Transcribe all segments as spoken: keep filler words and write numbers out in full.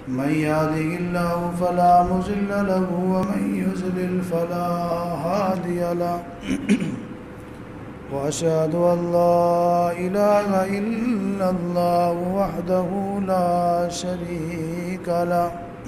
من يهده الله فلا مضل له ومن يضلل فلا هادي له وأشهد أن لا إله إلا الله وحده لا شريك له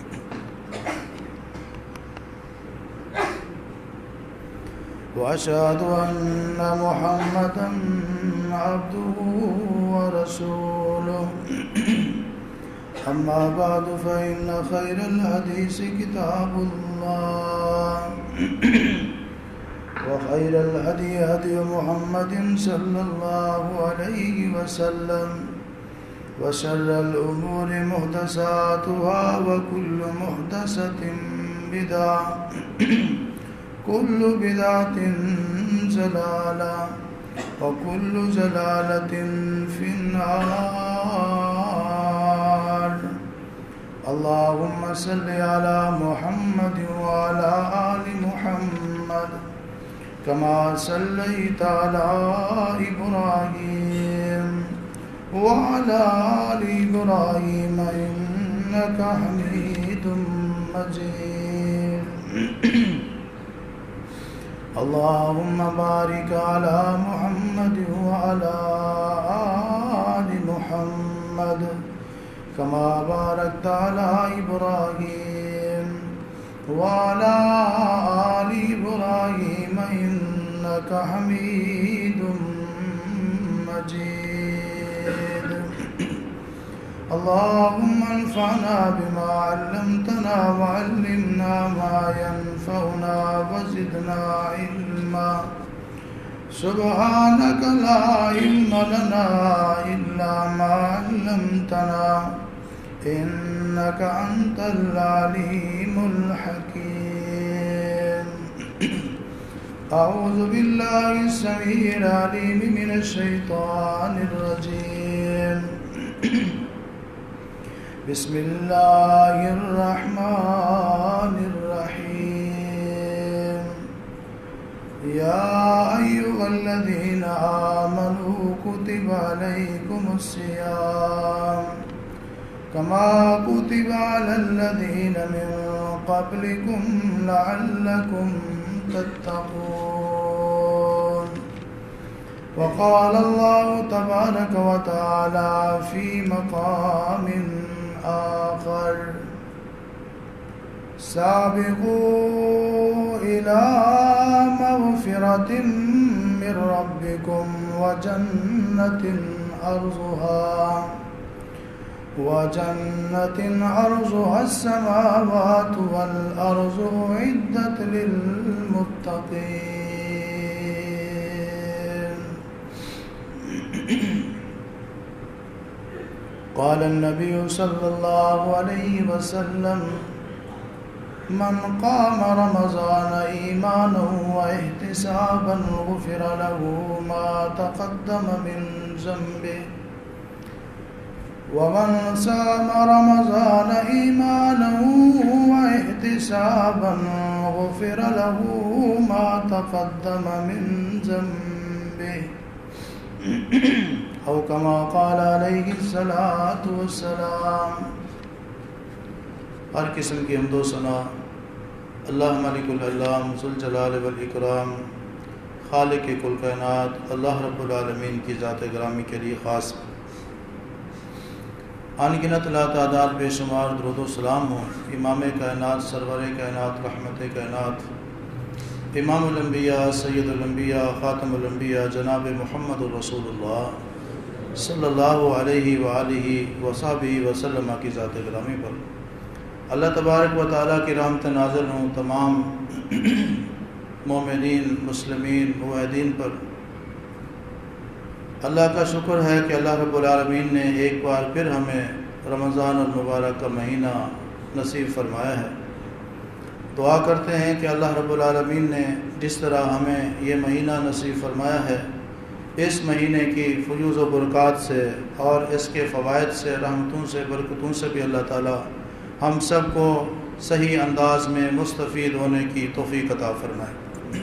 وأشهد أن محمدا عبده ورسوله أما بعد فإن خير الحديث كتاب الله وخير الهدي هدي محمد صلى الله عليه وسلم وشر الأمور محدثاتها وكل محدثة بدعة كل بدعة ضلالة وكل ضلالة في النار. اللهم صل على محمد وعلى آل محمد كما صليت على إبراهيم وعلى آل إبراهيم إنك حميد مجيد. اللهم بارك على محمد وعلى آل محمد كما باركت على إبراهيم وعلى آل إبراهيم إنك حميد مجيد. اللهم انفعنا بما علمتنا وعلمنا ما ينفعنا وزدنا علما. سبحانك لا علم لنا إلا ما علمتنا إنك أنت العليم الحكيم. أعوذ بالله السميع العليم من الشيطان الرجيم. بسم الله الرحمن الرحيم. يا أيها الذين آمنوا كتب عليكم الصيام كما كتب على الذين من قبلكم لعلكم تتقون. وقال الله تبارك وتعالى في مقام آخر: سابقوا إلى مغفرة من ربكم وجنة أرضها وجنة أرضها السماوات والأرض أعدت للمتقين. قال النبي صلى الله عليه وسلم: من قام رمضان إيمانا واحتسابا غفر له ما تقدم من ذنبه ومن صام رمضان إيمانا واحتسابا غفر له ما تقدم من ذنبه أو كما قال عليه الصلاة والسلام. ہر قسم کی حمد و ثنا اللہ مالک العلام ذوالجلال والاکرام خالق کل کائنات اللہ رب العالمین کی ذات گرامی کے لیے خاص. ان گنت لا تعداد بے شمار درود و سلام ہوں امام کائنات سرور کائنات رحمت کائنات امام الانبیاء سید الانبیاء خاتم الانبیاء جناب محمد الرسول اللہ صلی اللہ علیہ وآلہ وصحبہ وسلم کی ذات گرامی پر. اللہ تبارک و تعالیٰ کی رحمت نازل ہوں تمام مومنین مسلمین موحدین پر. اللہ کا شکر ہے کہ اللہ رب العالمین نے ایک بار پھر ہمیں رمضان المبارک کا مہینہ نصیب فرمایا ہے. دعا کرتے ہیں کہ اللہ رب العالمین نے جس طرح ہمیں یہ مہینہ نصیب فرمایا ہے اس مہینے کی فیوز و برکات سے اور اس کے فوائد سے رحمتوں سے برکتوں سے بھی اللہ تعالیٰ ہم سب کو صحیح انداز میں مستفید ہونے کی توفیق عطا فرمائے.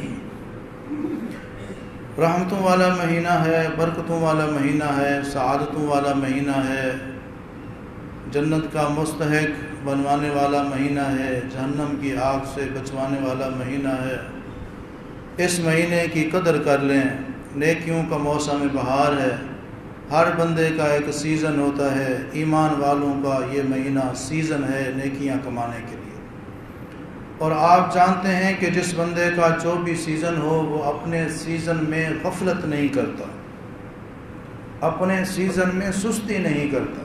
رحمتوں والا مہینہ ہے، برکتوں والا مہینہ ہے، سعادتوں والا مہینہ ہے، جنت کا مستحق بنوانے والا مہینہ ہے، جہنم کی آگ سے بچوانے والا مہینہ ہے۔ اس مہینے کی قدر کر لیں، نیکیوں کا موسم بہار ہے، ہر بندے کا ایک سیزن ہوتا ہے، ایمان والوں کا یہ مہینہ سیزن ہے نیکیاں کمانے کے لیے۔ اور آپ جانتے ہیں کہ جس بندے کا جو بھی سیزن ہو وہ اپنے سیزن میں غفلت نہیں کرتا، اپنے سیزن میں سستی نہیں کرتا۔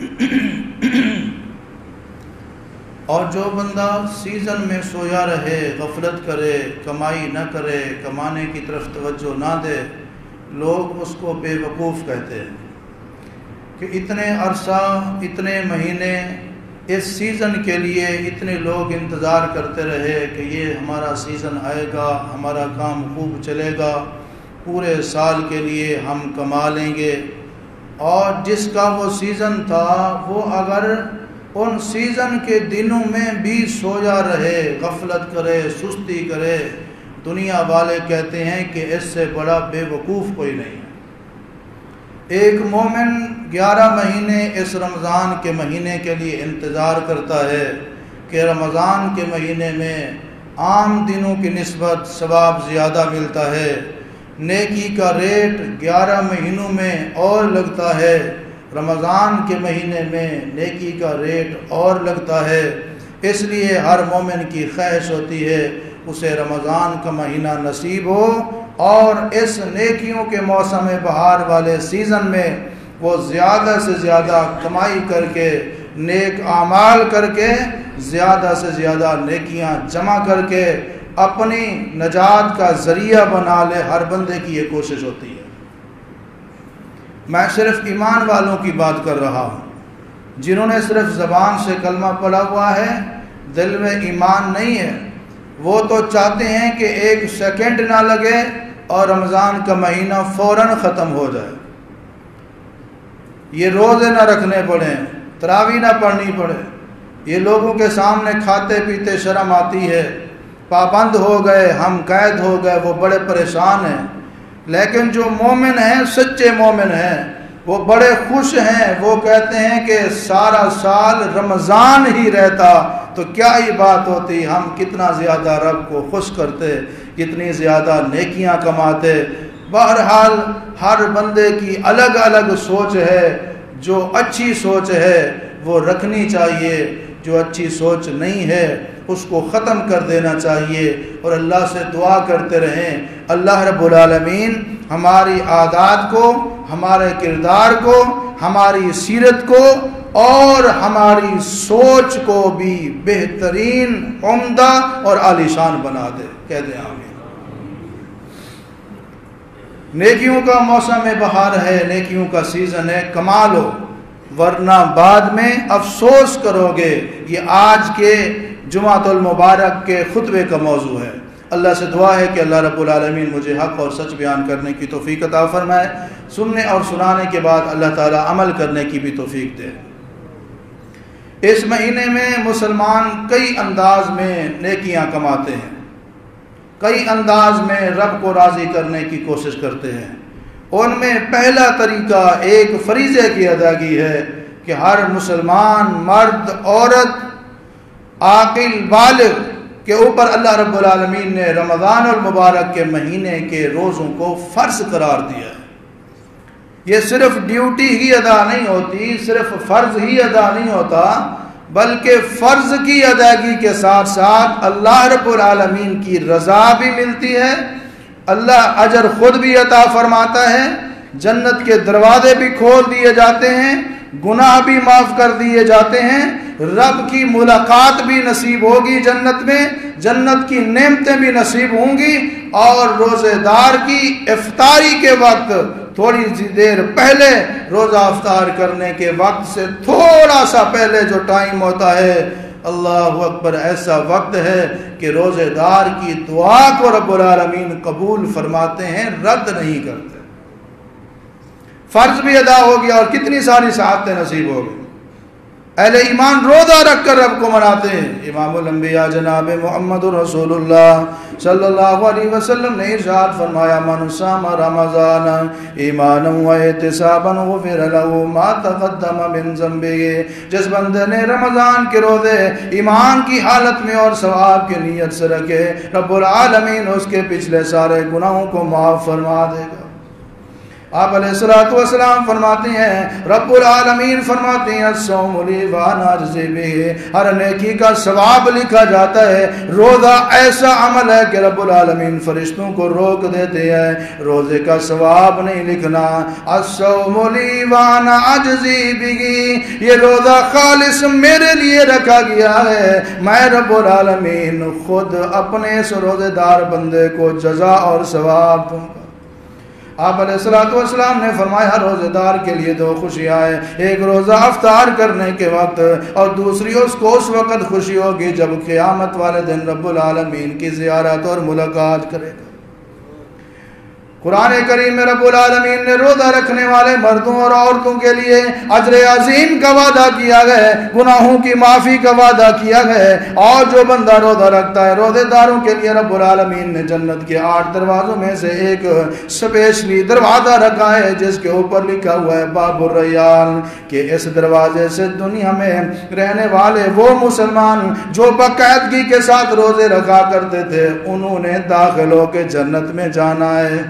اور جو بندہ سیزن میں سویا رہے، غفلت کرے، کمائی نہ کرے، کمانے کی طرف توجہ نہ دے، لوگ اس کو بے وقوف کہتے ہیں کہ اتنے عرصہ، اتنے مہینے اس سیزن کے لیے اتنے لوگ انتظار کرتے رہے کہ یہ ہمارا سیزن آئے گا، ہمارا کام خوب چلے گا، پورے سال کے لیے ہم کما لیں گے۔ اور جس کا وہ سیزن تھا وہ اگر ان سیزن کے دنوں میں بھی سویا رہے، غفلت کرے، سستی کرے، دنیا والے کہتے ہیں کہ اس سے بڑا بے وقوف کوئی نہیں ہے۔ ایک مومن گیارہ مہینے اس رمضان کے مہینے کے لیے انتظار کرتا ہے کہ رمضان کے مہینے میں عام دنوں کی نسبت ثواب زیادہ ملتا ہے، نیکی کا ریٹ گیارہ مہینوں میں اور لگتا ہے، رمضان کے مہینے میں نیکی کا ریٹ اور لگتا ہے۔ اس لیے ہر مومن کی خواہش ہوتی ہے اسے رمضان کا مہینہ نصیب ہو اور اس نیکیوں کے موسم بہار والے سیزن میں وہ زیادہ سے زیادہ کمائی کر کے، نیک اعمال کر کے، زیادہ سے زیادہ نیکیاں جمع کر کے اپنی نجات کا ذریعہ بنا لے۔ ہر بندے کی یہ کوشش ہوتی ہے۔ میں صرف ایمان والوں کی بات کر رہا ہوں، جنہوں نے صرف زبان سے کلمہ پڑھا ہوا ہے، دل میں ایمان نہیں ہے، وہ تو چاہتے ہیں کہ ایک سیکنڈ نہ لگے اور رمضان کا مہینہ فوراً ختم ہو جائے، یہ روزے نہ رکھنے پڑیں، تراویح نہ پڑھنی پڑے، یہ لوگوں کے سامنے کھاتے پیتے شرم آتی ہے، پابند ہو گئے، ہم قید ہو گئے، وہ بڑے پریشان ہیں۔ لیکن جو مومن ہیں، سچے مومن ہیں، وہ بڑے خوش ہیں، وہ کہتے ہیں کہ سارا سال رمضان ہی رہتا تو کیا ہی بات ہوتی، ہم کتنا زیادہ رب کو خوش کرتے، کتنی زیادہ نیکیاں کماتے۔ بہرحال ہر بندے کی الگ الگ سوچ ہے، جو اچھی سوچ ہے وہ رکھنی چاہیے، جو اچھی سوچ نہیں ہے اس کو ختم کر دینا چاہیے، اور اللہ سے دعا کرتے رہیں اللہ رب العالمین ہماری عادات کو، ہمارے کردار کو، ہماری سیرت کو اور ہماری سوچ کو بھی بہترین، عمدہ اور عالیشان بنا دے۔ کہہ دیں آمین۔ نیکیوں کا موسم بہار ہے، نیکیوں کا سیزن ہے، کما لو ورنہ بعد میں افسوس کرو گے۔ یہ آج کے جمعۃ المبارک کے خطبے کا موضوع ہے۔ اللہ سے دعا ہے کہ اللہ رب العالمین مجھے حق اور سچ بیان کرنے کی توفیق عطا فرمائے، سننے اور سنانے کے بعد اللہ تعالیٰ عمل کرنے کی بھی توفیق دے۔ اس مہینے میں مسلمان کئی انداز میں نیکیاں کماتے ہیں، کئی انداز میں رب کو راضی کرنے کی کوشش کرتے ہیں۔ ان میں پہلا طریقہ ایک فریضے کی ادائیگی ہے کہ ہر مسلمان مرد، عورت، عاقل، بالغ کے اوپر اللہ رب العالمین نے رمضان المبارک کے مہینے کے روزوں کو فرض قرار دیا ہے۔ یہ صرف ڈیوٹی ہی ادا نہیں ہوتی، صرف فرض ہی ادا نہیں ہوتا، بلکہ فرض کی ادائیگی کے ساتھ ساتھ اللہ رب العالمین کی رضا بھی ملتی ہے، اللہ اجر خود بھی عطا فرماتا ہے، جنت کے دروازے بھی کھول دیے جاتے ہیں، گناہ بھی معاف کر دیے جاتے ہیں، رب کی ملاقات بھی نصیب ہوگی جنت میں، جنت کی نعمتیں بھی نصیب ہوں گی، اور روزے دار کی افطاری کے وقت تھوڑی سی دیر پہلے، روزہ افطار کرنے کے وقت سے تھوڑا سا پہلے جو ٹائم ہوتا ہے، اللہ اکبر، ایسا وقت ہے کہ روزے دار کی دعا کو رب العالمین قبول فرماتے ہیں، رد نہیں کرتے۔ فرض بھی ادا ہو گیا اور کتنی ساری سعادتیں نصیب ہو گئی۔ اہل ایمان روزہ رکھ کر رب کو مناتے ہیں۔ امام الانبیاء جناب محمد رسول اللہ صلی اللہ علیہ وسلم نے ارشاد فرمایا من صام رمضان ایمانا و احتسابا غفر له ما تقدم من ذنبه، جس بندے نے رمضان کے روزے ایمان کی حالت میں اور ثواب کی نیت سے رکھے، رب العالمین اس کے پچھلے سارے گناہوں کو معاف فرما دے گا۔ آپ علیہ الصلوۃ والسلام فرماتے ہیں، رب العالمین فرماتے ہیں الصوم لی وانا اجزی بہ، ہر نیکی کا ثواب لکھا جاتا ہے۔ روزہ ایسا عمل ہے کہ رب العالمین فرشتوں کو روک دیتے ہیں، روزے کا ثواب نہیں لکھنا۔ الصوم لی وانا اجزی بہ، یہ روزہ خالص میرے لیے رکھا گیا ہے، میں رب العالمین خود اپنے اس روزے دار بندے کو جزا اور ثواب دوں گا۔ آپ علیہ الصلوۃ والسلام نے فرمایا روزے دار کے لیے دو خوشیاں ہیں، ایک روزہ افطار کرنے کے وقت اور دوسری اس کو اس وقت خوشی ہوگی جب قیامت والے دن رب العالمین کی زیارت اور ملاقات کرے گا۔ قرآن کریم میں رب العالمین نے روزہ رکھنے والے مردوں اور عورتوں کے لیے اجر عظیم کا وعدہ کیا گیا ہے، گناہوں کی معافی کا وعدہ کیا گیا ہے، اور جو بندہ روزہ رکھتا ہے روزے داروں کے لیے رب العالمین نے جنت کے آٹھ دروازوں میں سے ایک سپیشلی دروازہ رکھا ہے جس کے اوپر لکھا ہوا ہے باب الریان، کہ اس دروازے سے دنیا میں رہنے والے وہ مسلمان جو باقاعدگی کے ساتھ روزے رکھا کرتے تھے انہوں نے داخل ہو کے جنت میں جانا ہے،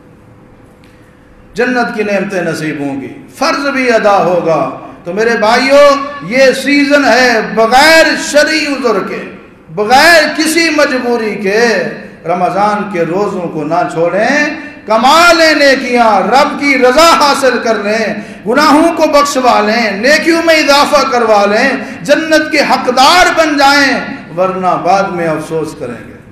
جنت کی نعمتیں نصیب ہوں گی، فرض بھی ادا ہوگا۔ تو میرے بھائیوں یہ سیزن ہے بغیر شرعی عذر کے، بغیر کسی مجبوری کے رمضان کے روزوں کو نہ چھوڑیں، کما لیں نیکیاں، رب کی رضا حاصل کر لیں، گناہوں کو بخشوا لیں، نیکیوں میں اضافہ کروا لیں، جنت کے حقدار بن جائیں، ورنہ بعد میں افسوس کریں گے۔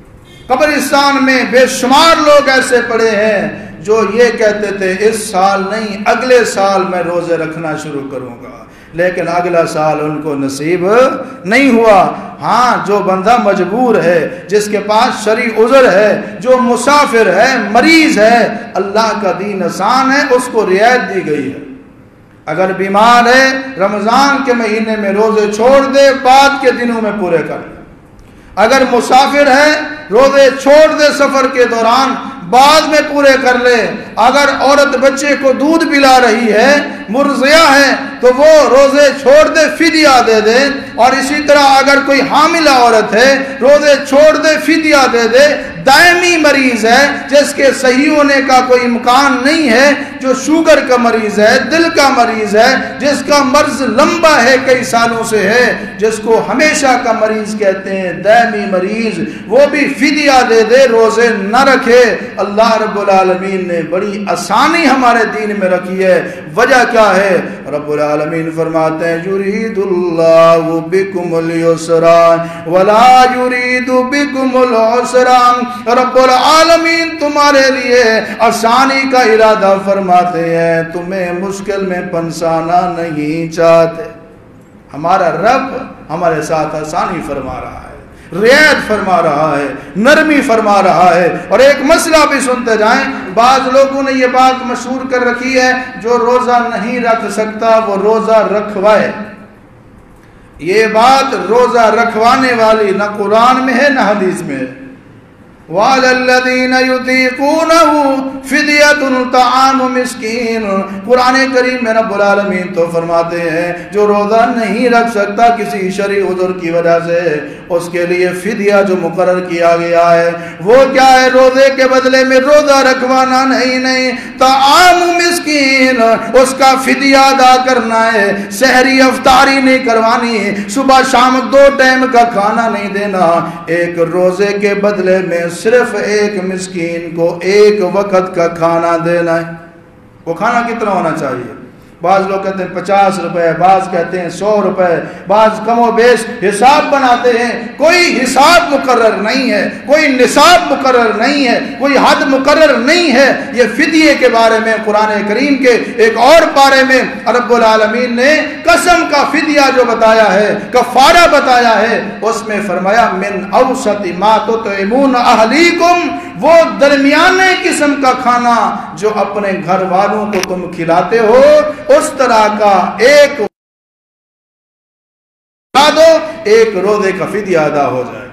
قبرستان میں بے شمار لوگ ایسے پڑے ہیں جو یہ کہتے تھے اس سال نہیں اگلے سال میں روزے رکھنا شروع کروں گا، لیکن اگلا سال ان کو نصیب نہیں ہوا۔ ہاں جو بندہ مجبور ہے، جس کے پاس شرعی عذر ہے، جو مسافر ہے، مریض ہے، اللہ کا دین آسان ہے، اس کو رعایت دی گئی ہے۔ اگر بیمار ہے رمضان کے مہینے میں روزے چھوڑ دے، بعد کے دنوں میں پورے کر لے۔ اگر مسافر ہے روزے چھوڑ دے سفر کے دوران، بعد میں پورے کر لے۔ اگر عورت بچے کو دودھ پلا رہی ہے، مرضعہ ہے، تو وہ روزے چھوڑ دے، فدیہ دے دے۔ اور اسی طرح اگر کوئی حاملہ عورت ہے روزے چھوڑ دے، فدیہ دے دے۔ دائمی مریض ہے جس کے صحیح ہونے کا کوئی امکان نہیں ہے، جو شوگر کا مریض ہے، دل کا مریض ہے، جس کا مرض لمبا ہے، کئی سالوں سے ہے، جس کو ہمیشہ کا مریض کہتے ہیں، دائمی مریض، وہ بھی فدیہ دے دے، روزے نہ رکھے۔ اللہ رب العالمین نے بڑی آسانی ہمارے دین میں رکھی ہے۔ وجہ کیا ہے؟ رب العالمین فرماتے ہیں یرید اللہ بکم اليسر ولا یرید بکم العسر، رب العالمین تمہارے لیے آسانی کا ارادہ فرماتے ہیں، تمہیں مشکل میں پنسانا نہیں چاہتے۔ ہمارا رب ہمارے ساتھ آسانی فرما رہا ہے، رعایت فرما رہا ہے، نرمی فرما رہا ہے۔ اور ایک مسئلہ بھی سنتے جائیں، بعض لوگوں نے یہ بات مشہور کر رکھی ہے جو روزہ نہیں رکھ سکتا وہ روزہ رکھوائے۔ یہ بات روزہ رکھوانے والی نہ قرآن میں ہے نہ حدیث میں ہے۔ وَعَلَى الَّذِينَ يُطِيقُونَهُ فِدْيَةٌ طَعَامُ مِسْكِينٍ، قرآن کریم میں رب العالمین تو فرماتے ہیں جو روزہ نہیں رکھ سکتا کسی شرعی عذر کی وجہ سے، اس کے لیے فدیہ جو مقرر کیا گیا ہے وہ کیا ہے؟ روزے کے بدلے میں روزہ رکھوانا نہیں نہیں طعام مسکین، اس کا فدیہ ادا کرنا ہے، سحری افطاری نہیں کروانی، صبح شام دو ٹائم کا کھانا نہیں دینا، ایک روزے کے بدلے میں صرف ایک مسکین کو ایک وقت کا کھانا دینا ہے۔ وہ کھانا کتنا ہونا چاہیے؟ بعض لوگ کہتے ہیں پچاس روپے، بعض کہتے ہیں سو روپے، بعض کم و بیش حساب بناتے ہیں۔ کوئی حساب مقرر نہیں ہے، کوئی نصاب مقرر نہیں ہے، کوئی حد مقرر نہیں ہے۔ یہ فدیے کے بارے میں قرآن کریم کے ایک اور پارے میں رب العالمین نے قسم کا فدیہ جو بتایا ہے، کفارہ بتایا ہے، اس میں فرمایا من اوسط ما تطعمون اہلیکم، وہ درمیانے قسم کا کھانا جو اپنے گھر والوں کو تم کھلاتے ہو، اس طرح کا ایک دو، ایک روزے کا فدیہ ادا ہو جائے گا۔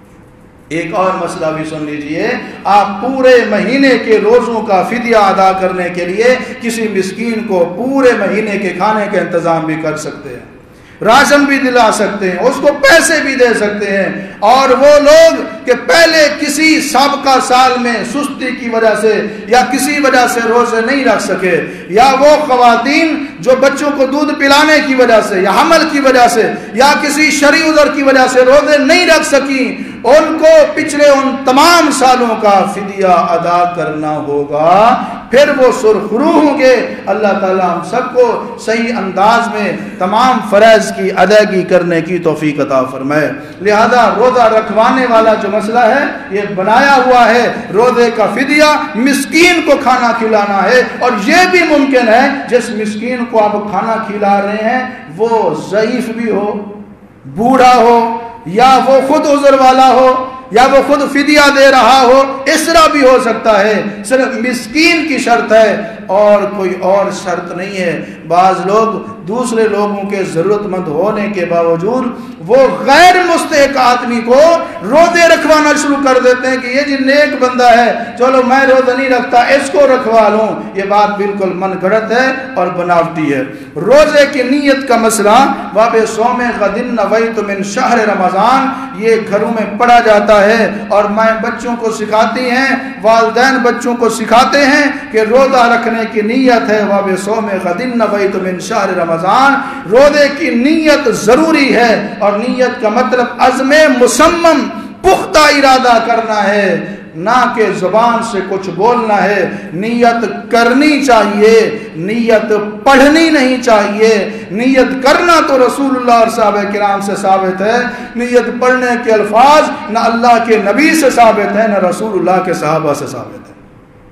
ایک اور مسئلہ بھی سن لیجئے، آپ پورے مہینے کے روزوں کا فدیہ ادا کرنے کے لیے کسی مسکین کو پورے مہینے کے کھانے کا انتظام بھی کر سکتے ہیں، راشن بھی دلا سکتے ہیں، اس کو پیسے بھی دے سکتے ہیں۔ اور وہ لوگ کہ پہلے کسی سابقہ سال میں سستی کی وجہ سے یا کسی وجہ سے روزے نہیں رکھ سکے، یا وہ خواتین جو بچوں کو دودھ پلانے کی وجہ سے یا حمل کی وجہ سے یا کسی شرعی عذر کی وجہ سے روزے نہیں رکھ سکیں، ان کو پچھلے ان تمام سالوں کا فدیہ ادا کرنا ہوگا، پھر وہ سرخرو ہوں گے۔ اللہ تعالیٰ ہم سب کو صحیح انداز میں تمام فرائض کی ادائیگی کرنے کی توفیق عطا فرمائے۔ لہذا روزہ رکھوانے والا جو مسئلہ ہے یہ بنایا ہوا ہے، روزے کا فدیہ مسکین کو کھانا کھلانا ہے، اور یہ بھی ممکن ہے جس مسکین کو آپ کھانا کھلا رہے ہیں وہ ضعیف بھی ہو، بوڑھا ہو، یا وہ خود عذر والا ہو، یا وہ خود فدیہ دے رہا ہو، اس طرح بھی ہو سکتا ہے۔ صرف مسکین کی شرط ہے اور کوئی اور شرط نہیں ہے۔ بعض لوگ دوسرے لوگوں کے ضرورت مند ہونے کے باوجود وہ غیر مستحق آدمی کو روزے رکھوانا شروع کر دیتے ہیں کہ یہ جی نیک بندہ ہے، چلو میں روزہ نہیں رکھتا، اس کو رکھوا لوں۔ یہ بات بالکل من گھڑت ہے اور بناوٹی ہے۔ روزے کی نیت کا مسئلہ واب صوم غد نویت من شہر رمضان، یہ گھروں میں پڑھا جاتا ہے اور مائیں بچوں کو سکھاتی ہیں، والدین بچوں کو سکھاتے ہیں کہ روزہ رکھنے کی نیت ہے واب صوم غد نویت من شہر رمضان۔ روزے کی نیت ضروری ہے، اور نیت کا مطلب عزم مصمم پختہ ارادہ کرنا ہے، نہ کہ زبان سے کچھ بولنا ہے۔ نیت کرنی چاہیے، نیت پڑھنی نہیں چاہیے۔ نیت کرنا تو رسول اللہ اور صحابہ کرام سے ثابت ہے، نیت پڑھنے کے الفاظ نہ اللہ کے نبی سے ثابت ہے نہ رسول اللہ کے صحابہ سے ثابت ہے۔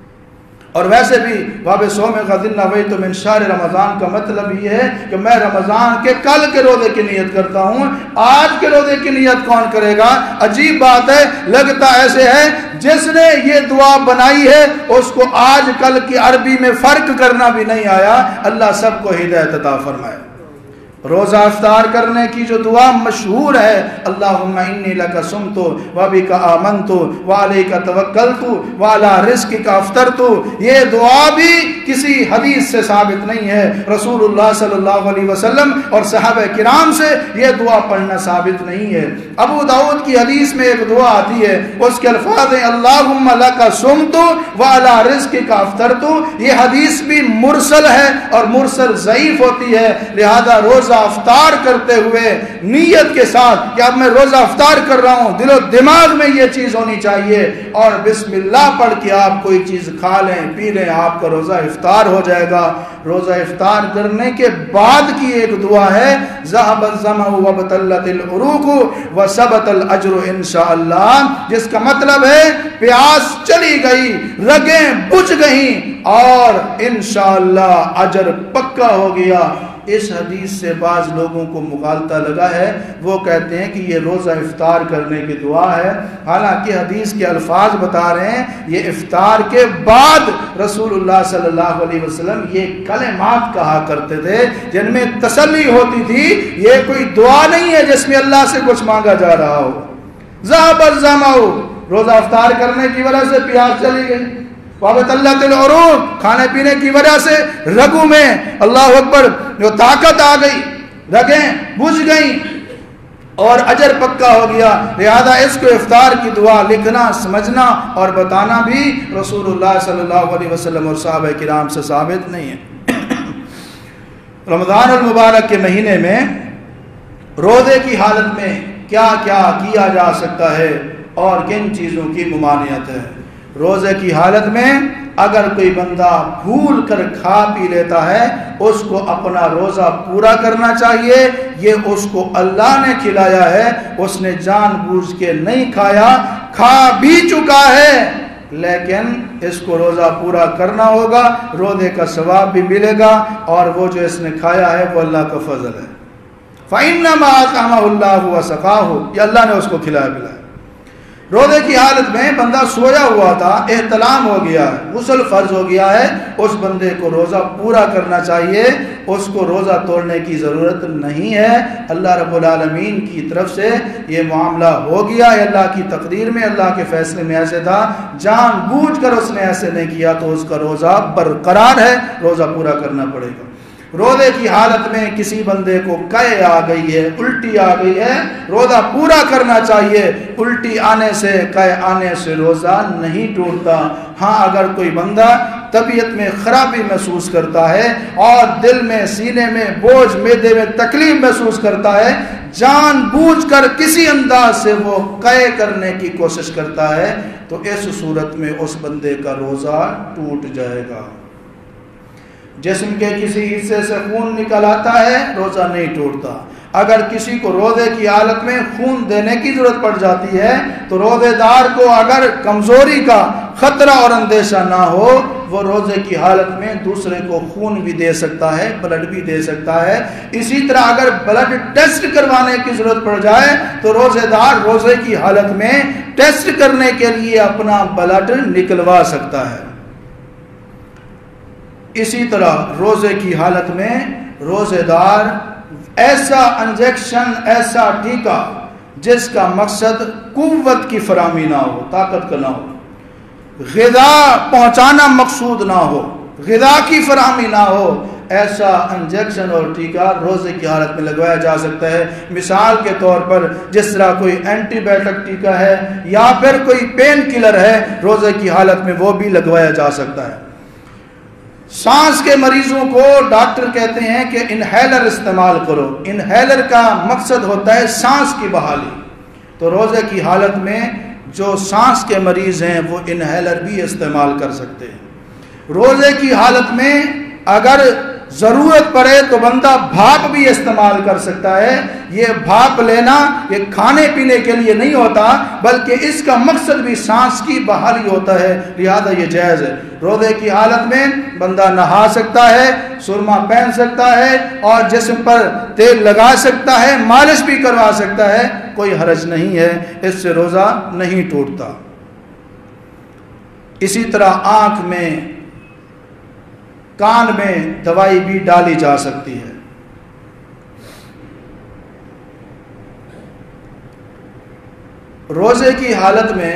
اور ویسے بھی باب صوم غد نویت من شہر رمضان کا مطلب یہ ہے کہ میں رمضان کے کل کے روزے کی نیت کرتا ہوں، آج کے روزے کی نیت کون کرے گا؟ عجیب بات ہے، لگتا ایسے ہے جس نے یہ دعا بنائی ہے اس کو آج کل کی عربی میں فرق کرنا بھی نہیں آیا۔ اللہ سب کو ہدایت عطا فرمائے۔ روزہ افطار کرنے کی جو دعا مشہور ہے، اللہم انی لک صمت وبک آمنت وعلیک توکلت وعلی رزقک افطرت، یہ دعا بھی کسی حدیث سے ثابت نہیں ہے۔ رسول اللہ صلی اللہ علیہ وسلم اور صحابہ کرام سے یہ دعا پڑھنا ثابت نہیں ہے۔ ابو داؤد کی حدیث میں ایک دعا آتی ہے، اس کے الفاظ ہیں اللہم لک صمت وعلی رزقک افطرت۔ یہ حدیث بھی مرسل ہے اور مرسل ضعیف ہوتی ہے، لہذا روزہ افطار کرتے ہوئے نیت کے ساتھ کہ اب میں روزہ افطار کر رہا ہوں، دل و دماغ میں یہ چیز ہونی چاہیے، اور بسم اللہ پڑھ کے آپ کوئی چیز کھا لیں پی لیں، آپ کا روزہ افطار ہو جائے گا۔ روزہ افطار کرنے کے بعد کی ایک دعا ہے ذهب الظمأ وابتلت العروق وثبت الاجر انشاءاللہ، جس کا مطلب ہے پیاس چلی گئی، رگیں بجھ گئیں اور انشاءاللہ اجر پکا ہو گیا۔ اس حدیث سے بعض لوگوں کو مغالطہ لگا ہے، وہ کہتے ہیں کہ یہ روزہ افطار کرنے کی دعا ہے، حالانکہ حدیث کے الفاظ بتا رہے ہیں یہ افطار کے بعد رسول اللہ صلی اللہ علیہ وسلم یہ کلمات کہا کرتے تھے جن میں تسلی ہوتی تھی، یہ کوئی دعا نہیں ہے جس میں اللہ سے کچھ مانگا جا رہا ہو۔ ذهب الظمأ، روزہ افطار کرنے کی وجہ سے پیاس چلی گئی، وابتلت العروق، کھانے پینے کی وجہ سے رگوں میں اللہ اکبر جو طاقت آ گئی، رگیں بجھ گئیں اور اجر پکا ہو گیا۔ لہذا اس کو افطار کی دعا لکھنا، سمجھنا اور بتانا بھی رسول اللہ صلی اللہ علیہ وسلم اور صحابہ کرام سے ثابت نہیں ہے۔ رمضان المبارک کے مہینے میں روزے کی حالت میں کیا کیا کیا جا سکتا ہے اور کن چیزوں کی ممانعت ہے؟ روزے کی حالت میں اگر کوئی بندہ بھول کر کھا پی لیتا ہے اس کو اپنا روزہ پورا کرنا چاہیے، یہ اس کو اللہ نے کھلایا ہے، اس نے جان بوجھ کے نہیں کھایا، کھا بھی چکا ہے لیکن اس کو روزہ پورا کرنا ہوگا، روزے کا ثواب بھی ملے گا اور وہ جو اس نے کھایا ہے وہ اللہ کا فضل ہے۔ فَإِنَّمَا أَطْعَمَهُ اللَّهُ وَسَقَاهُ، یہ اللہ نے اس کو کھلایا پلایا۔ روزے کی حالت میں بندہ سویا ہوا تھا، احتلام ہو گیا ہے، غسل فرض ہو گیا ہے، اس بندے کو روزہ پورا کرنا چاہیے، اس کو روزہ توڑنے کی ضرورت نہیں ہے۔ اللہ رب العالمین کی طرف سے یہ معاملہ ہو گیا ہے، اللہ کی تقدیر میں، اللہ کے فیصلے میں ایسے تھا، جان بوجھ کر اس نے ایسے نہیں کیا تو اس کا روزہ برقرار ہے، روزہ پورا کرنا پڑے گا۔ روزے کی حالت میں کسی بندے کو قے آ گئی ہے، الٹی آ گئی ہے، روزہ پورا کرنا چاہیے، الٹی آنے سے، قے آنے سے روزہ نہیں ٹوٹتا۔ ہاں اگر کوئی بندہ طبیعت میں خرابی محسوس کرتا ہے اور دل میں، سینے میں بوجھ، معدے میں تکلیف محسوس کرتا ہے، جان بوجھ کر کسی انداز سے وہ قے کرنے کی کوشش کرتا ہے، تو اس صورت میں اس بندے کا روزہ ٹوٹ جائے گا۔ جسم کے کسی حصے سے خون نکل آتا ہے، روزہ نہیں ٹوٹتا۔ اگر کسی کو روزے کی حالت میں خون دینے کی ضرورت پڑ جاتی ہے تو روزے دار کو اگر کمزوری کا خطرہ اور اندیشہ نہ ہو، وہ روزے کی حالت میں دوسرے کو خون بھی دے سکتا ہے، بلڈ بھی دے سکتا ہے۔ اسی طرح اگر بلڈ ٹیسٹ کروانے کی ضرورت پڑ جائے تو روزے دار روزے کی حالت میں ٹیسٹ کرنے کے لیے اپنا بلڈ نکلوا سکتا ہے۔ اسی طرح روزے کی حالت میں روزے دار ایسا انجیکشن، ایسا ٹیکہ جس کا مقصد قوت کی فراہمی نہ ہو، طاقت کا نہ ہو، غذا پہنچانا مقصود نہ ہو، غذا کی فراہمی نہ ہو، ایسا انجیکشن اور ٹیکہ روزے کی حالت میں لگوایا جا سکتا ہے۔ مثال کے طور پر جس طرح کوئی اینٹی بائیوٹک ٹیکہ ہے یا پھر کوئی پین کلر ہے، روزے کی حالت میں وہ بھی لگوایا جا سکتا ہے۔ سانس کے مریضوں کو ڈاکٹر کہتے ہیں کہ انہیلر استعمال کرو، انہیلر کا مقصد ہوتا ہے سانس کی بحالی، تو روزے کی حالت میں جو سانس کے مریض ہیں وہ انہیلر بھی استعمال کر سکتے ہیں۔ روزے کی حالت میں اگر ضرورت پڑے تو بندہ بھاپ بھی استعمال کر سکتا ہے۔ یہ بھاپ لینا یہ کھانے پینے کے لیے نہیں ہوتا، بلکہ اس کا مقصد بھی سانس کی بحالی ہوتا ہے، لہذا یہ جائز ہے۔ روزے کی حالت میں بندہ نہا سکتا ہے، سرما پہن سکتا ہے اور جسم پر تیل لگا سکتا ہے، مالش بھی کروا سکتا ہے، کوئی حرج نہیں ہے، اس سے روزہ نہیں ٹوٹتا۔ اسی طرح آنکھ میں، کان میں دوائی بھی ڈالی جا سکتی ہے۔ روزے کی حالت میں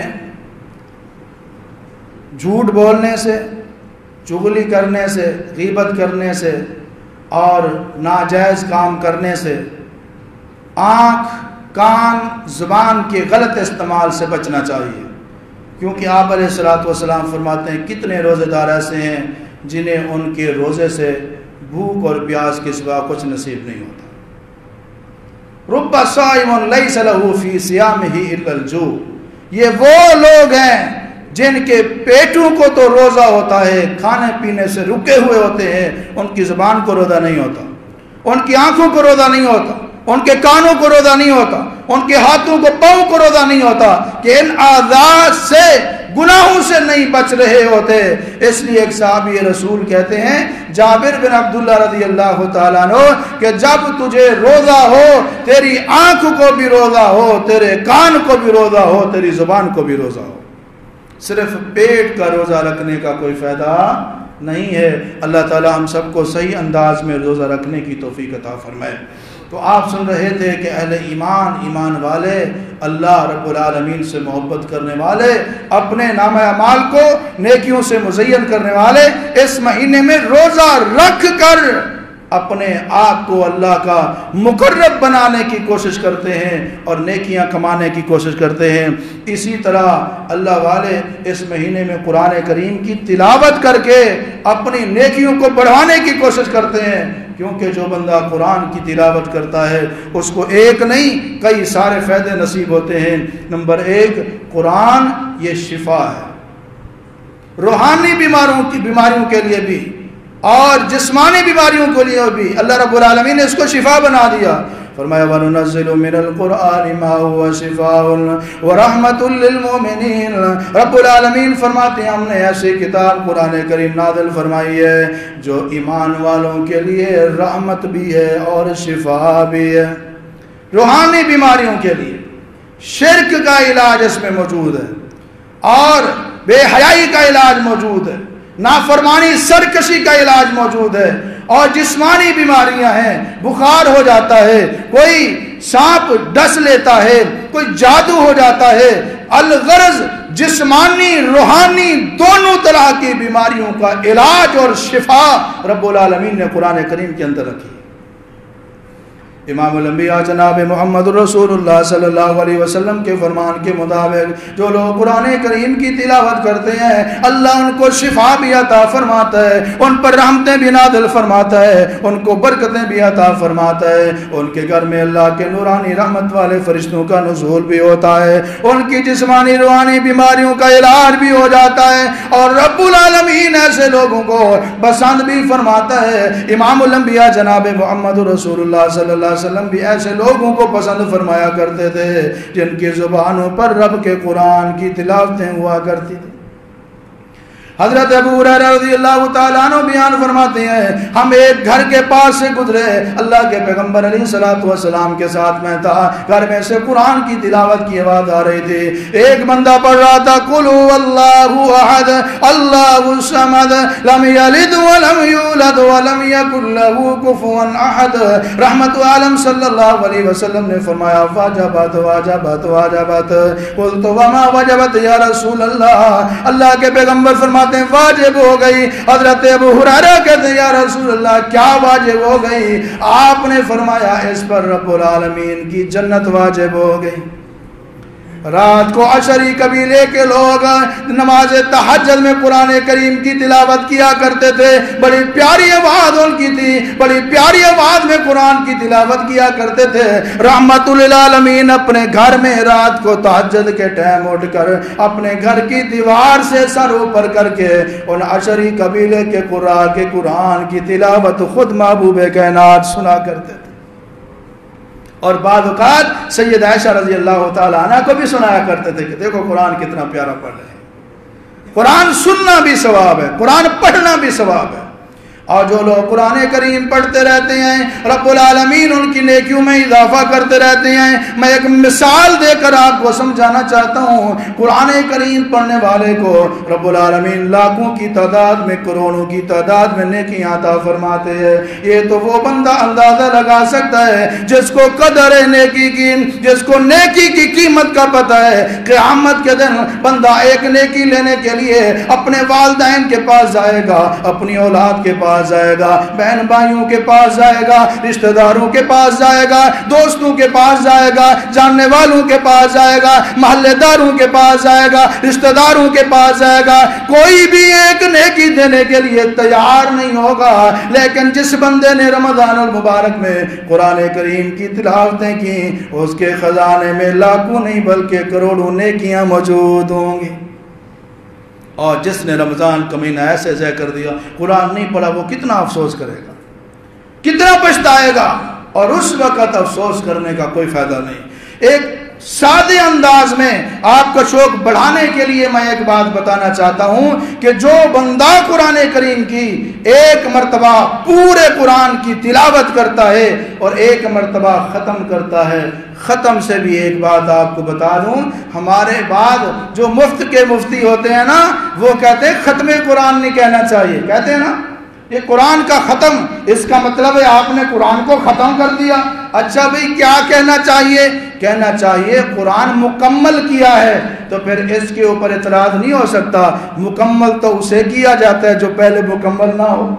جھوٹ بولنے سے، چغلی کرنے سے، غیبت کرنے سے اور ناجائز کام کرنے سے، آنکھ، کان، زبان کے غلط استعمال سے بچنا چاہیے، کیونکہ آپ علیہ الصلوۃ والسلام فرماتے ہیں کتنے روزے دار ایسے ہیں جنہیں ان کے روزے سے بھوک اور پیاس کے سوا کچھ نصیب نہیں ہوتا۔ رب صائم لیس لہ فی صیامہ الا الجوع، یہ وہ لوگ ہیں جن کے پیٹوں کو تو روزہ ہوتا ہے، کھانے پینے سے رکے ہوئے ہوتے ہیں، ان کی زبان کو روزہ نہیں ہوتا، ان کی آنکھوں کو روزہ نہیں ہوتا، ان کے کانوں کو روزہ نہیں ہوتا، ان کے ہاتھوں کو پاؤں کو روزہ نہیں ہوتا، کہ ان اعضاء سے گناہوں سے نہیں بچ رہے ہوتے۔ اس لیے ایک صحابی رسول کہتے ہیں جابر بن عبداللہ رضی اللہ تعالیٰ عنہ کہ جب تجھے روزہ ہو، تیری آنکھ کو بھی روزہ ہو، تیرے کان کو بھی روزہ ہو، تیری زبان کو بھی روزہ ہو۔ صرف پیٹ کا روزہ رکھنے کا کوئی فائدہ نہیں ہے۔ اللہ تعالیٰ ہم سب کو صحیح انداز میں روزہ رکھنے کی توفیق عطا فرمائے۔ تو آپ سن رہے تھے کہ اہل ایمان، ایمان والے، اللہ رب العالمین سے محبت کرنے والے، اپنے نام اعمال کو نیکیوں سے مزین کرنے والے اس مہینے میں روزہ رکھ کر اپنے آپ کو اللہ کا مقرب بنانے کی کوشش کرتے ہیں اور نیکیاں کمانے کی کوشش کرتے ہیں۔ اسی طرح اللہ والے اس مہینے میں قرآن کریم کی تلاوت کر کے اپنی نیکیوں کو بڑھانے کی کوشش کرتے ہیں، کیونکہ جو بندہ قرآن کی تلاوت کرتا ہے اس کو ایک نہیں کئی سارے فائدے نصیب ہوتے ہیں۔ نمبر ایک، قرآن یہ شفا ہے، روحانی بیماریوں کی بیماریوں کے لیے بھی اور جسمانی بیماریوں کے لیے بھی اللہ رب العالمین نے اس کو شفا بنا دیا۔ فرمایا وَنُنَزِّلُ مِنَ الْقُرْآنِ مَا هُوَ شِفَاءٌ وَرَحْمَةٌ لِّلْمُؤْمِنِينَ۔ رب العالمین فرماتے ہیں ہم نے ایسی کتاب قرآن کریم نازل فرمائی ہے جو ایمان والوں کے لیے رحمت بھی ہے اور شفا بھی ہے، روحانی بیماریوں کے لیے شرک کا علاج اس میں موجود ہے اور بے حیائی کا علاج موجود ہے، نافرمانی سرکشی کا علاج موجود ہے، اور جسمانی بیماریاں ہیں، بخار ہو جاتا ہے، کوئی سانپ ڈس لیتا ہے، کوئی جادو ہو جاتا ہے، الغرض جسمانی روحانی دونوں طرح کی بیماریوں کا علاج اور شفا رب العالمین نے قرآن کریم کے اندر رکھی۔ امام الانبیاء جناب محمد رسول اللہ صلی اللہ علیہ وسلم کے فرمان کے مطابق جو لوگ قرآن کریم کی تلاوت کرتے ہیں اللہ ان کو شفا بھی عطا فرماتا ہے، ان پر رحمتیں بھی نازل فرماتا ہے، ان کو برکتیں بھی عطا فرماتا ہے، ان کے گھر میں اللہ کے نورانی رحمت والے فرشتوں کا نزول بھی ہوتا ہے، ان کی جسمانی روحانی بیماریوں کا علاج بھی ہو جاتا ہے، اور رب العالمین ایسے لوگوں کو پسند بھی فرماتا ہے۔ امام الانبیاء جناب محمد رسول اللہ صلی اللہ علیہ وسلم بھی ایسے لوگوں کو پسند فرمایا کرتے تھے جن کی زبانوں پر رب کے قرآن کی تلاوتیں ہوا کرتی تھی۔ حضرت ابو ہریرہ رضی اللہ تعالیٰ عنہ بیان فرماتے ہیں ہم ایک گھر کے پاس سے گزرے، اللہ کے پیغمبر علیہ الصلوۃ والسلام کے ساتھ میں تھا، گھر میں سے قرآن کی تلاوت کی آواز آ رہی تھی، ایک بندہ پڑھ رہا تھا قل هو اللہ احد اللہ الصمد لم یلد ولم یولد ولم یکن له کفوا احد۔ رحمت عالم صلی اللہ علیہ وسلم نے فرمایا واجبت واجبت واجبت، قلت وما وجبت یا رسول اللہ، اللہ کے پیغمبر فرماتے واجب ہو گئی۔ حضرت ابو ہریرہ کہتے ہیں یا رسول اللہ کیا واجب ہو گئی؟ آپ نے فرمایا اس پر رب العالمین کی جنت واجب ہو گئی۔ رات کو عشری قبیلے کے لوگ نماز تہجد میں قرآن کریم کی تلاوت کیا کرتے تھے، بڑی پیاری آواز ان کی تھی، بڑی پیاری آواز میں قرآن کی تلاوت کیا کرتے تھے۔ رحمت للعالمین اپنے گھر میں رات کو تہجد کے ٹائم اٹھ کر اپنے گھر کی دیوار سے سر اوپر کر کے ان عشری قبیلے کے قراء کے قرآن کی تلاوت خود محبوب کائنات سنا کرتے تھے، اور بعض اوقات سید عائشہ رضی اللہ تعالیٰ عنہ کو بھی سنایا کرتے تھے کہ دیکھو قرآن کتنا پیارا پڑھ رہے ہیں۔ قرآن سننا بھی ثواب ہے، قرآن پڑھنا بھی ثواب ہے، اور جو لوگ قرآن کریم پڑھتے رہتے ہیں رب العالمین ان کی نیکیوں میں اضافہ کرتے رہتے ہیں۔ میں ایک مثال دے کر آپ کو سمجھانا چاہتا ہوں، قرآن کریم پڑھنے والے کو رب العالمین لاکھوں کی تعداد میں کروڑوں کی تعداد میں نیکیاں عطا فرماتے ہیں۔ یہ تو وہ بندہ اندازہ لگا سکتا ہے جس کو قدر نیکی کی، جس کو نیکی کی قیمت کا پتہ ہے۔ قیامت کے دن بندہ ایک نیکی لینے کے لیے اپنے والدین کے پاس جائے گا، اپنی اولاد کے پاس جائے گا، بہن بھائیوں کے پاس جائے گا، رشتہ داروں کے پاس جائے گا، دوستوں کے پاس جائے گا، جاننے والوں کے پاس جائے گا، محلے داروں کے پاس جائے گا، رشتہ داروں کے پاس جائے گا، کوئی بھی ایک نیکی دینے کے لیے تیار نہیں ہوگا۔ لیکن جس بندے نے رمضان المبارک میں قرآن کریم کی تلاوتیں کی اس کے خزانے میں لاکھوں نہیں بلکہ کروڑوں نیکیاں موجود ہوں گی۔ اور جس نے رمضان کا مہینہ ایسے ضائع کر دیا، قرآن نہیں پڑھا، وہ کتنا افسوس کرے گا، کتنا پچھتائے گا، اور اس وقت افسوس کرنے کا کوئی فائدہ نہیں۔ ایک سادے انداز میں آپ کا شوق بڑھانے کے لیے میں ایک بات بتانا چاہتا ہوں کہ جو بندہ قرآن کریم کی ایک مرتبہ پورے قرآن کی تلاوت کرتا ہے اور ایک مرتبہ ختم کرتا ہے، ختم سے بھی ایک بات آپ کو بتا دوں، ہمارے بعد جو مفت کے مفتی ہوتے ہیں نا وہ کہتے ہیں ختم قرآن نہیں کہنا چاہیے، کہتے ہیں نا یہ قرآن کا ختم، اس کا مطلب ہے آپ نے قرآن کو ختم کر دیا۔ اچھا بھئی کیا کہنا چاہیے؟ کہنا چاہیے قرآن مکمل کیا ہے، تو پھر اس کے اوپر اعتراض نہیں ہو سکتا، مکمل تو اسے کیا جاتا ہے جو پہلے مکمل نہ ہو۔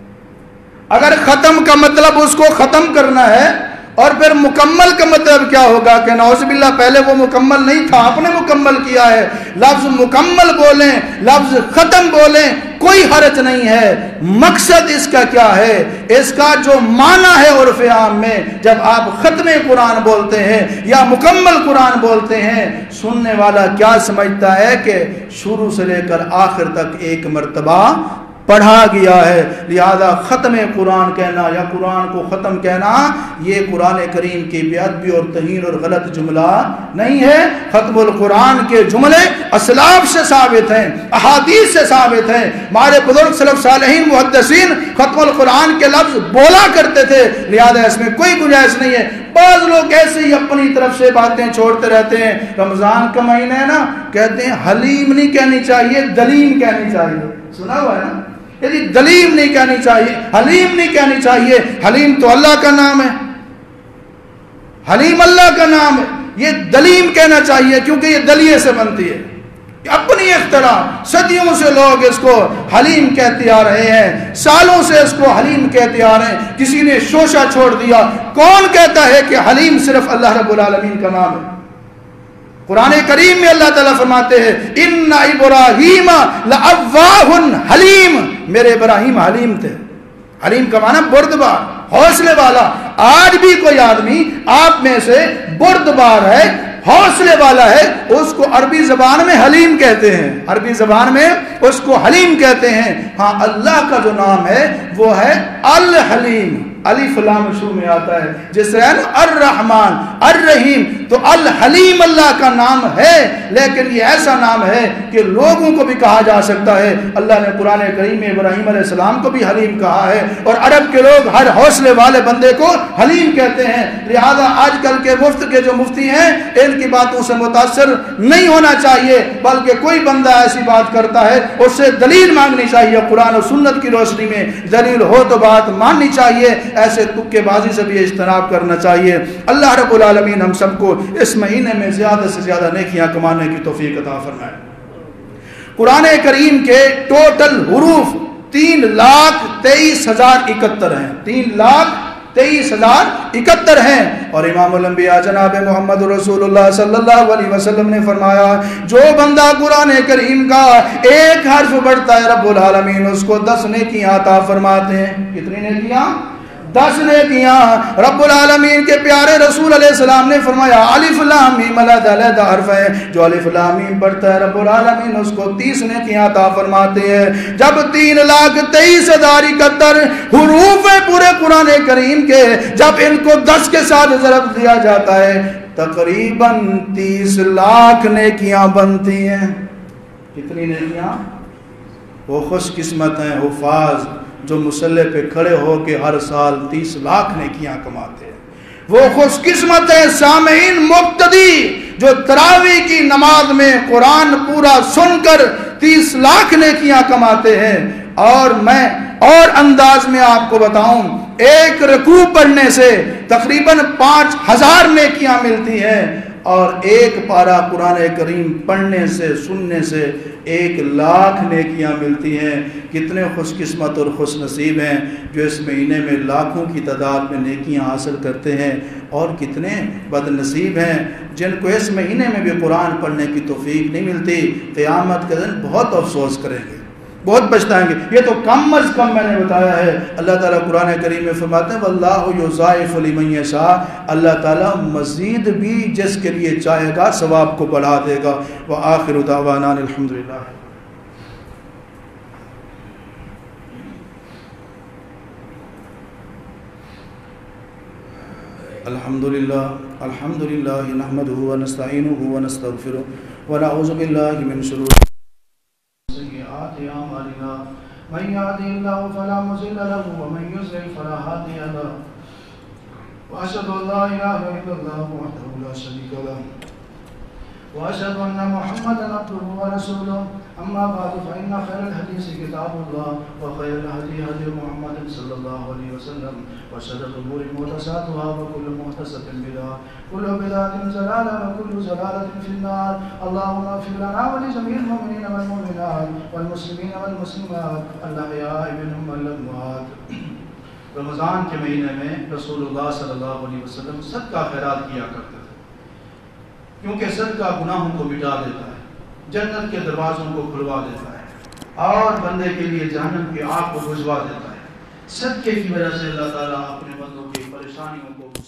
اگر ختم کا مطلب اس کو ختم کرنا ہے اور پھر مکمل کا مطلب کیا ہوگا کہ نعوذ باللہ پہلے وہ مکمل نہیں تھا، آپ نے مکمل کیا ہے۔ لفظ مکمل بولیں، لفظ ختم بولیں، کوئی حرج نہیں ہے۔ مقصد اس کا کیا ہے؟ اس کا جو معنی ہے عرف عام میں جب آپ ختم قرآن بولتے ہیں یا مکمل قرآن بولتے ہیں، سننے والا کیا سمجھتا ہے کہ شروع سے لے کر آخر تک ایک مرتبہ پڑھا گیا ہے، لہذا ختم قرآن کہنا یا قرآن کو ختم کہنا یہ قرآن کریم کی بے ادبی اور توہین اور غلط جملہ نہیں ہے۔ ختم القرآن کے جملے اسلاف سے ثابت ہیں، احادیث سے ثابت ہیں۔ ہمارے بزرگ سلف صالحین محدثین ختم القرآن کے لفظ بولا کرتے تھے، لہذا اس میں کوئی گنجائش نہیں ہے۔ بعض لوگ ایسے ہی اپنی طرف سے باتیں چھوڑتے رہتے ہیں۔ رمضان کا مہینہ ہے نا، کہتے ہیں حلیم نہیں کہنی چاہیے، دلیم کہنی چاہیے، سنا ہوا ہے نا، یعنی دلیم نہیں کہنی چاہیے، حلیم نہیں کہنی چاہیے۔ حلیم تو اللہ کا نام ہے، حلیم اللہ کا نام ہے، یہ دلیم کہنا چاہیے کیونکہ یہ دلیے سے بنتی ہے۔ اپنی اختراع، صدیوں سے لوگ اس کو حلیم کہتے آ رہے ہیں، سالوں سے اس کو حلیم کہتے آ رہے ہیں، کسی نے شوشہ چھوڑ دیا۔ کون کہتا ہے کہ حلیم صرف اللہ رب العالمین کا نام ہے؟ قرآن کریم میں اللہ تعالیٰ فرماتے ہیں ان ابراہیم لأواہ حلیم، میرے ابراہیم حلیم تھے۔ حلیم کا معنی بردبار، حوصلے والا۔ آج بھی کوئی آدمی آپ میں سے بردبار ہے، حوصلے والا ہے، اس کو عربی زبان میں حلیم کہتے ہیں، عربی زبان میں اس کو حلیم کہتے ہیں۔ ہاں اللہ کا جو نام ہے وہ ہے الحلیم، الف لام شروع میں آتا ہے، جس سے الرحمن الرحیم، تو الحلیم اللہ کا نام ہے، لیکن یہ ایسا نام ہے کہ لوگوں کو بھی کہا جا سکتا ہے۔ اللہ نے قرآن کریم میں ابراہیم علیہ السلام کو بھی حلیم کہا ہے، اور عرب کے لوگ ہر حوصلے والے بندے کو حلیم کہتے ہیں۔ لہذا آج کل کے مفت کے جو مفتی ہیں ان کی باتوں سے متاثر نہیں ہونا چاہیے، بلکہ کوئی بندہ ایسی بات کرتا ہے اس سے دلیل مانگنی چاہیے، قرآن و سنت کی روشنی میں دلیل ہو تو بات ماننی چاہیے، ایسے تکے بازی سے بھی اجتناب کرنا چاہیے۔ اللہ رب العالمین ہم سب کو اس مہینے میں زیادہ سے زیادہ نیکیاں کمانے کی توفیق عطا فرمائے۔ قرآن کریم کے ٹوٹل حروف تین لاکھ تیئیس ہزار اکہتر ہیں، تین لاکھ تیئیس ہزار اکہتر ہیں، اور امام الانبیاء جناب محمد رسول اللہ صلی اللہ علیہ وسلم نے فرمایا جو بندہ قرآن کریم کا ایک حرف پڑھتا ہے رب العالمین اس کو دس نیکیاں عطا فرماتے ہیں۔ کتنی نیکیاں؟ دس نیکیاں۔ رب العالمین کے پیارے رسول علیہ السلام نے فرمایا الف لام میم علیحدہ حرف ہے، جو الف لام میم پڑھتا ہے رب العالمین اس کو تیس نیکیاں عطا فرماتے ہیں۔ جب تین لاکھ تیئیس ہزار اکہتر حروف پورے قرآن کریم کے جب ان کو دس کے ساتھ ضرب دیا جاتا ہے تقریباً تیس لاکھ نیکیاں بنتی ہیں۔ کتنی نیکیاں؟ وہ خوش قسمت ہیں حفاظ جو مسلح پہ کھڑے ہو کے ہر سال تیس لاکھ نیکیاں کماتے ہیں۔ وہ خوش قسمت ہے سامعین مقتدی جو تراویح کی نماز میں قرآن پورا سن کر تیس لاکھ نیکیاں کماتے ہیں۔ اور میں اور انداز میں آپ کو بتاؤں، ایک رکوع پڑھنے سے تقریباً پانچ ہزار نیکیاں ملتی ہیں، اور ایک پارہ قرآن کریم پڑھنے سے سننے سے ایک لاکھ نیکیاں ملتی ہیں۔ کتنے خوش قسمت اور خوش نصیب ہیں جو اس مہینے میں لاکھوں کی تعداد میں نیکیاں حاصل کرتے ہیں، اور کتنے بد نصیب ہیں جن کو اس مہینے میں بھی قرآن پڑھنے کی توفیق نہیں ملتی، قیامت کے دن بہت افسوس کریں گے، بہت پچھتائیں گے۔ یہ تو کم از کم میں نے بتایا ہے۔ اللہ تعالیٰ قرآن کریم میں فرماتے ہیں واللہ یضاعف لمن یشاء، اللہ تعالیٰ مزید بھی جس کے لیے چاہے گا ثواب کو بڑھا دے گا۔ وآخر دعوانا الحمدللہ۔ الحمدللہ الحمدللہ نحمدہ ونستعینہ ونستغفرہ ونعوذ باللہ من شرور سیئات اعمالنا من يهده الله فلا مضل له ومن يضلل فلا هادي له واشهد ان لا اله الا الله وحده لا شريك له واشهد ان محمدا عبده ورسوله اما بعد فان خير الحديث كتاب الله وخير الهدي هدي محمد صلى الله عليه وسلم وشر الامور محدثاتها وكل محدثه بدعه كل بدعه ضلاله وكل ضلاله في النار اللهم اغفر لنا ولجميع المؤمنين والمؤمنات والمسلمين والمسلمات الاحياء منهم والاموات۔ رمضان کے مہینے میں رسول اللہ صلی اللہ علیہ وسلم صدقہ خیرات کیا کرتے تھے، کیونکہ صدقہ گناہوں کو مٹا دیتا ہے، جنت کے دروازوں کو کھلوا دیتا ہے، اور بندے کے لیے جہنم کی آگ کو بجھوا دیتا ہے۔ صدقے کی وجہ سے اللہ تعالیٰ اپنے بندوں کی پریشانیوں کو